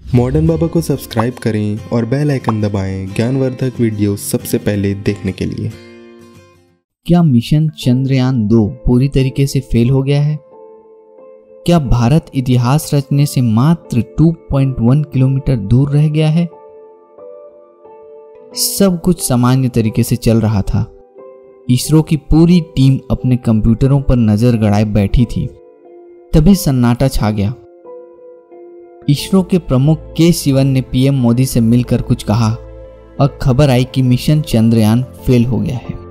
Modern बाबा को subscribe करें और बेल आइकन दबाएं ज्ञानवर्धक वीडियो सबसे पहले देखने के लिए। क्या मिशन चंद्रयान 2 पूरी तरीके से फेल हो गया है? क्या भारत इतिहास रचने से मात्र 2.1 किलोमीटर दूर रह गया है? सब कुछ सामान्य तरीके से चल रहा था। इसरो की पूरी टीम अपने कंप्यूटरों पर नजर गड़ाए बैठी थी। तभी सन्नाटा छा गया। इसरो के प्रमुख के सिवन ने पीएम मोदी से मिलकर कुछ कहा और खबर आई कि मिशन चंद्रयान फेल हो गया है।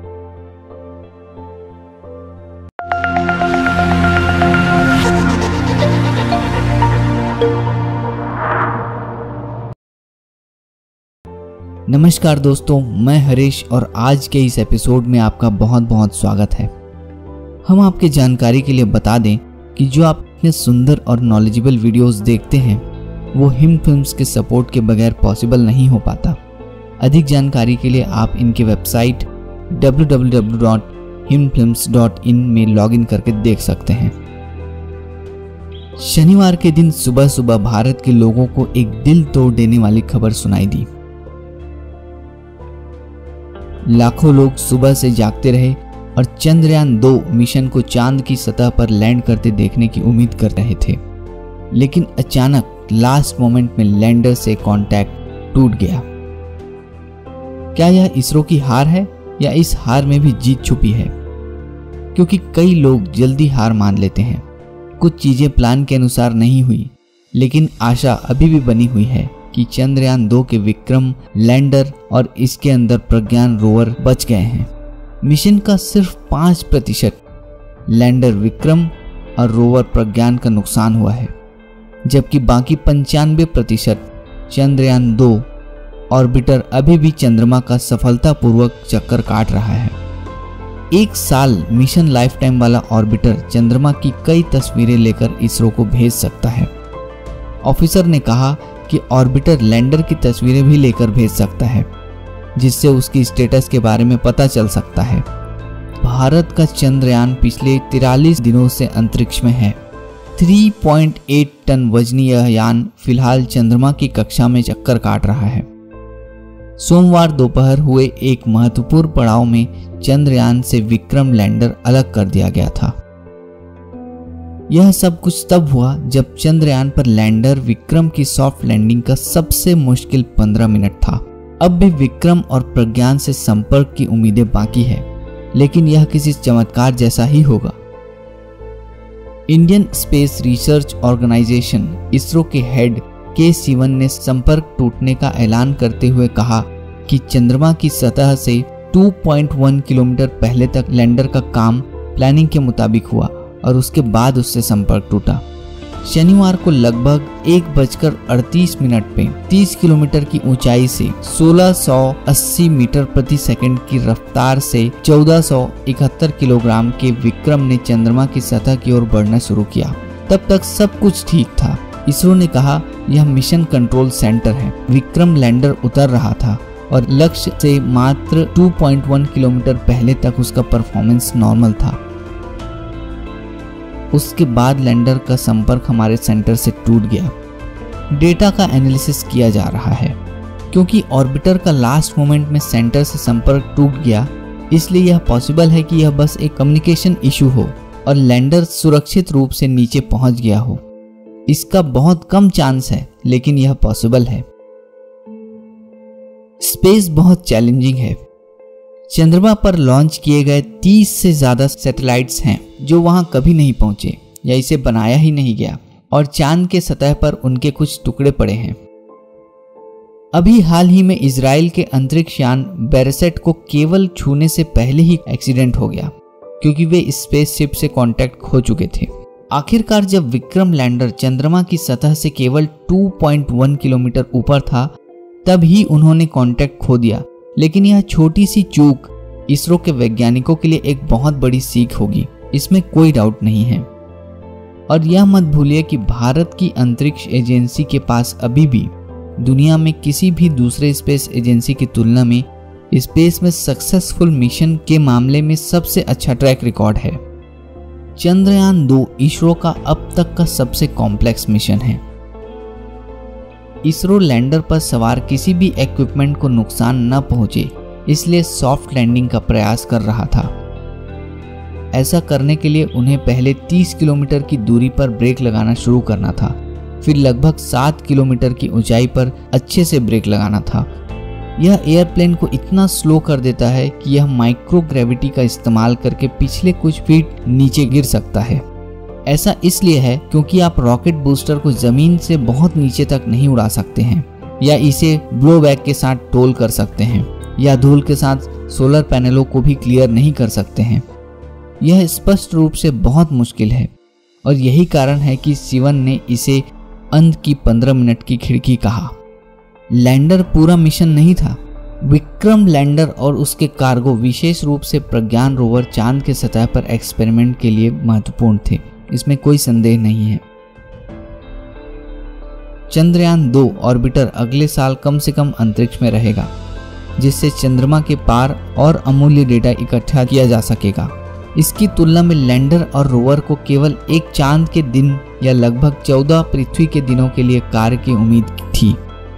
नमस्कार दोस्तों, मैं हरीश और आज के इस एपिसोड में आपका बहुत बहुत स्वागत है। हम आपके जानकारी के लिए बता दें कि जो आप इतने सुंदर और नॉलेजेबल वीडियोस देखते हैं वो हिम फिल्म्स के सपोर्ट के बगैर पॉसिबल नहीं हो पाता। अधिक जानकारी के लिए आप इनके वेबसाइट www.himfilms.in में लॉगिन करके देख सकते हैं। शनिवार के दिन सुबह सुबह भारत के लोगों को एक दिल तोड़ देने वाली खबर सुनाई दी। लाखों लोग सुबह से जागते रहे और चंद्रयान 2 मिशन को चांद की सतह पर लैंड करते देखने की उम्मीद कर रहे थे, लेकिन अचानक लास्ट मोमेंट में लैंडर से कांटेक्ट टूट गया। क्या यह इसरो की हार है या इस हार में भी जीत छुपी है? क्योंकि कई लोग जल्दी हार मान लेते हैं। कुछ चीजें प्लान के अनुसार नहीं हुई, लेकिन आशा अभी भी बनी हुई है कि चंद्रयान 2 के विक्रम लैंडर और इसके अंदर प्रज्ञान रोवर बच गए हैं। मिशन का सिर्फ 5% लैंडर विक्रम और रोवर प्रज्ञान का नुकसान हुआ है, जबकि बाकी 95% चंद्रयान 2 ऑर्बिटर अभी भी चंद्रमा का सफलतापूर्वक चक्कर काट रहा है। 1 साल मिशन लाइफ टाइम वाला ऑर्बिटर चंद्रमा की कई तस्वीरें लेकर इसरो को भेज सकता है। ऑफिसर ने कहा कि ऑर्बिटर लैंडर की तस्वीरें भी लेकर भेज सकता है, जिससे उसकी स्टेटस के बारे में पता चल सकता है। भारत का चंद्रयान पिछले 43 दिनों से अंतरिक्ष में है। 3.8 टन वजनी यह यान फिलहाल चंद्रमा की कक्षा में चक्कर काट रहा है। सोमवार दोपहर हुए एक महत्वपूर्ण पड़ाव में चंद्रयान से विक्रम लैंडर अलग कर दिया गया था। यह सब कुछ तब हुआ जब चंद्रयान पर लैंडर विक्रम की सॉफ्ट लैंडिंग का सबसे मुश्किल 15 मिनट था। अब भी विक्रम और प्रज्ञान से संपर्क की उम्मीदें बाकी है, लेकिन यह किसी चमत्कार जैसा ही होगा। Indian space research organisation ISRO के हेड के सिवन ने संपर्क टूटने का ऐलान करते हुए कहा कि चंद्रमा की सतह से 2.1 किलोमीटर पहले तक लैंडर का काम प्लानिंग के मुताबिक हुआ और उसके बाद उससे संपर्क टूटा। शनिवार को लगभग 1:38 पे 30 किलोमीटर की ऊंचाई से 1680 मीटर प्रति सेकंड की रफ्तार से 1471 किलोग्राम के विक्रम ने चंद्रमा की सतह की ओर बढ़ना शुरू किया। तब तक सब कुछ ठीक था। इसरो ने कहा यह मिशन कंट्रोल सेंटर है। विक्रम लैंडर उतर रहा था और लक्ष्य से मात्र 2.1 किलोमीटर पहले तक उसका परफॉर्मेंस नॉर्मल था। उसके बाद लैंडर का संपर्क हमारे सेंटर से टूट गया। डेटा का एनालिसिस किया जा रहा है। क्योंकि ऑर्बिटर का लास्ट मोमेंट में सेंटर से संपर्क टूट गया, इसलिए यह पॉसिबल है कि यह बस एक कम्युनिकेशन इशू हो और लैंडर सुरक्षित रूप से नीचे पहुंच गया हो। इसका बहुत कम चांस है, लेकिन यह पॉसिबल है। स्पेस बहुत चैलेंजिंग है। चंद्रमा पर लॉन्च किए गए 30 से ज्यादा सैटेलाइट्स हैं जो वहां कभी नहीं पहुंचे या इसे बनाया ही नहीं गया, और चांद के सतह पर उनके कुछ टुकड़े पड़े हैं। अभी हाल ही में इजराइल के अंतरिक्ष यान बेरेसेट को केवल छूने से पहले ही एक्सीडेंट हो गया, क्योंकि वे स्पेसशिप से कांटेक्ट खो चुके थे। आखिरकार जब विक्रम लैंडर चंद्रमा की सतह से केवल 2.1 किलोमीटर ऊपर था, तब ही उन्होंने कांटेक्ट खो दिया। लेकिन यह छोटी सी चूक इसरो के वैज्ञानिकों के लिए एक बहुत बड़ी सीख होगी, इसमें कोई डाउट नहीं है। और यह मत भूलिए कि भारत की अंतरिक्ष एजेंसी के पास अभी भी दुनिया में किसी भी दूसरे स्पेस एजेंसी की तुलना में स्पेस में सक्सेसफुल मिशन के मामले में सबसे अच्छा ट्रैक रिकॉर्ड है। चंद्रयान 2 इसरो का अब तक का सबसे कॉम्प्लेक्स मिशन है। इसरो लैंडर पर सवार किसी भी इक्विपमेंट को नुकसान न पहुंचे, इसलिए सॉफ्ट लैंडिंग का प्रयास कर रहा था। ऐसा करने के लिए उन्हें पहले 30 किलोमीटर की दूरी पर ब्रेक लगाना शुरू करना था, फिर लगभग 7 किलोमीटर की ऊंचाई पर अच्छे से ब्रेक लगाना था। यह एयरप्लेन को इतना स्लो कर देता है कि यह माइक्रो ग्रेविटी का इस्तेमाल करके पिछले कुछ फीट नीचे गिर सकता है। ऐसा इसलिए है क्योंकि आप रॉकेट बूस्टर को जमीन से बहुत नीचे तक नहीं उड़ा सकते हैं, या इसे ब्लोबैक के साथ टोल कर सकते हैं, या धूल के साथ सोलर पैनलों को भी क्लियर नहीं कर सकते हैं। यह स्पष्ट रूप से बहुत मुश्किल है और यही कारण है कि शिवन ने इसे अंत की 15 मिनट की खिड़की कहा। लैंडर पूरा मिशन नहीं था। विक्रम लैंडर और उसके कार्गो, विशेष रूप से प्रज्ञान रोवर, चांद के सतह पर एक्सपेरिमेंट के लिए महत्वपूर्ण थे, इसमें कोई संदेह नहीं है। चंद्रयान 2 ऑर्बिटर अगले साल कम से कम अंतरिक्ष में रहेगा, जिससे चंद्रमा के पार और अमूल्य डेटा इकट्ठा किया जा सकेगा। इसकी तुलना में लैंडर और रोवर को केवल एक चांद के दिन या लगभग 14 पृथ्वी के दिनों के लिए कार्य की उम्मीद थी।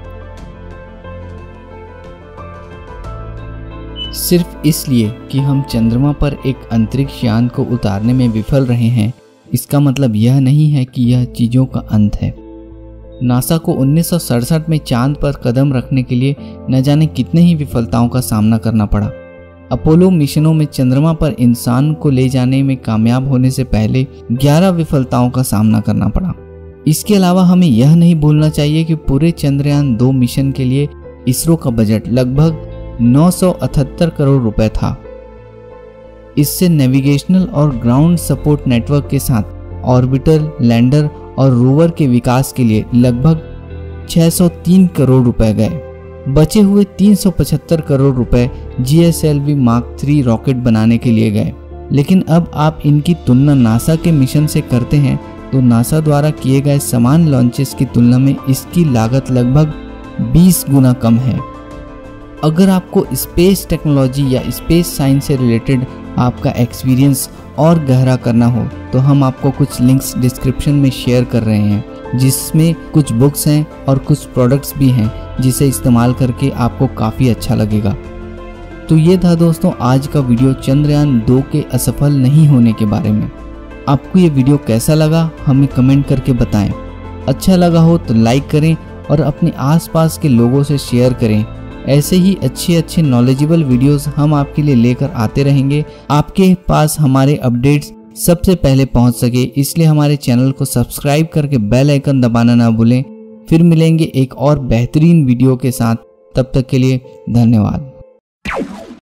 सिर्फ इसलिए कि हम चंद्रमा पर एक अंतरिक्ष यान को उतारने में विफल रहे हैं, इसका मतलब यह नहीं है कि यह चीजों का अंत है। नासा को 1967 में चांद पर कदम रखने के लिए न जाने कितने ही विफलताओं का सामना करना पड़ा। अपोलो मिशनों में चंद्रमा पर इंसान को ले जाने में कामयाब होने से पहले 11 विफलताओं का सामना करना पड़ा। इसके अलावा हमें यह नहीं भूलना चाहिए कि पूरे चंद्रयान 2 मिशन के लिए इसरो का बजट लगभग 978 करोड़ रुपए था। इससे नेविगेशनल और ग्राउंड सपोर्ट नेटवर्क के साथ ऑर्बिटर, लैंडर और रोवर के विकास के लिए लगभग 603 करोड़ रुपए गए। बचे हुए 375 करोड़ रुपए GSLV Mark 3 रॉकेट बनाने के लिए गए। लेकिन अब आप इनकी तुलना नासा के मिशन से करते हैं तो नासा द्वारा किए गए समान लॉन्चेस की तुलना में इसकी लागत लगभग 20 गुना कम है। अगर आपको स्पेस टेक्नोलॉजी या स्पेस साइंस से रिलेटेड आपका एक्सपीरियंस और गहरा करना हो तो हम आपको कुछ लिंक्स डिस्क्रिप्शन में शेयर कर रहे हैं, जिसमें कुछ बुक्स हैं और कुछ प्रोडक्ट्स भी हैं जिसे इस्तेमाल करके आपको काफ़ी अच्छा लगेगा। तो ये था दोस्तों आज का वीडियो चंद्रयान 2 के असफल नहीं होने के बारे में। आपको ये वीडियो कैसा लगा हमें कमेंट करके बताएं। अच्छा लगा हो तो लाइक करें और अपने आसपास के लोगों से शेयर करें। ऐसे ही अच्छे नॉलेजेबल वीडियोस हम आपके लिए लेकर आते रहेंगे। आपके पास हमारे अपडेट्स सबसे पहले पहुंच सके, इसलिए हमारे चैनल को सब्सक्राइब करके बेल आइकन दबाना ना भूलें। फिर मिलेंगे एक और बेहतरीन वीडियो के साथ, तब तक के लिए धन्यवाद।